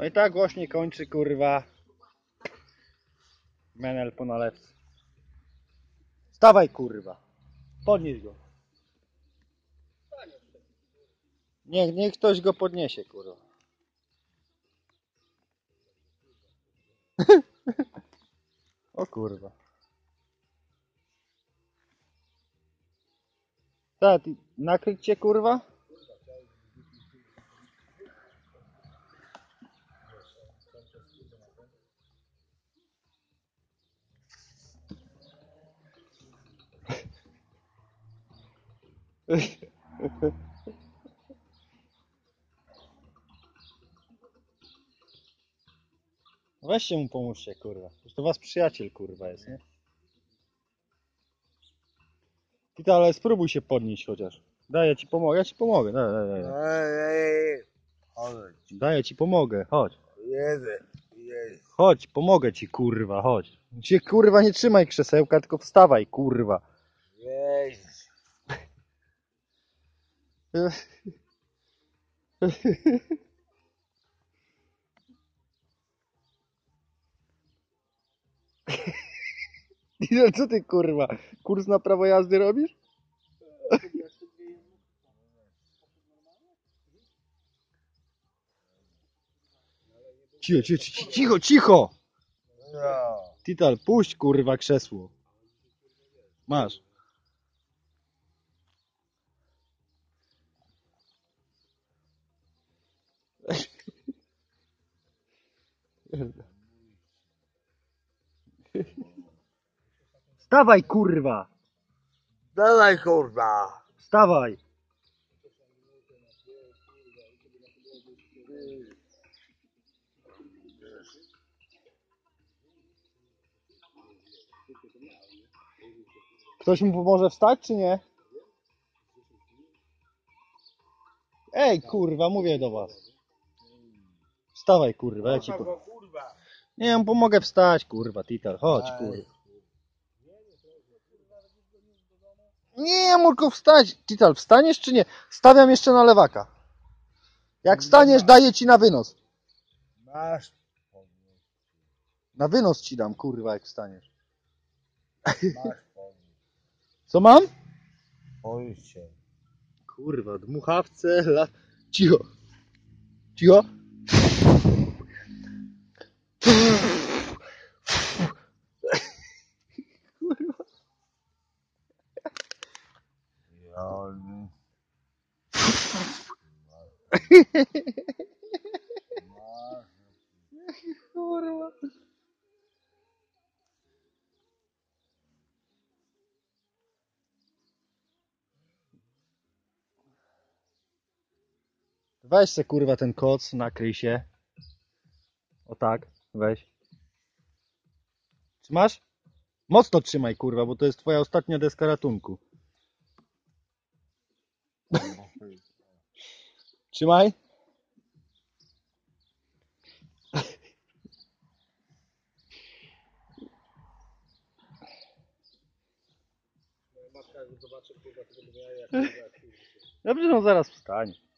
No i tak głośniej kończy, kurwa. Menel po nalewce. Stawaj, kurwa. Podnieś go. Niech ktoś go podniesie, kurwa. O kurwa. Tak, nakryć cię, kurwa? Weźcie mu pomóżcie, kurwa. Przecież to was przyjaciel, kurwa, jest, nie? Ty, ale spróbuj się podnieść chociaż. Daj, ja ci pomogę, Daj. Daję ci pomogę, chodź. Chodź, pomogę ci, kurwa, chodź. Cię, kurwa, nie trzymaj krzesełka, tylko wstawaj, kurwa. Co ty, kurwa? Kurs na prawo jazdy robisz? Cicho! Tital, puść, kurwa, krzesło. Masz. Wstawaj, kurwa! Dawaj, kurwa. Wstawaj! Ktoś mu pomoże wstać, czy nie? Ej, kurwa, mówię do was. Wstawaj, kurwa, ja ci Nie, ja mu pomogę wstać, kurwa, Tital, chodź, kurwa. Nie, ja mógł wstać. Tital, wstaniesz czy nie? Stawiam jeszcze na lewaka. Jak wstaniesz, daję ci na wynos. Masz. Na wynos ci dam, kurwa, jak wstaniesz. Masz. Co mam? Boję się. Kurwa, dmuchawce, Cicho. Cicho. Kurwa. Weź se, kurwa, ten koc, nakryj się. O tak, weź. Trzymasz? Mocno trzymaj, kurwa, bo to jest twoja ostatnia deska ratunku. Trzymaj. Dobrze, on zaraz wstanie.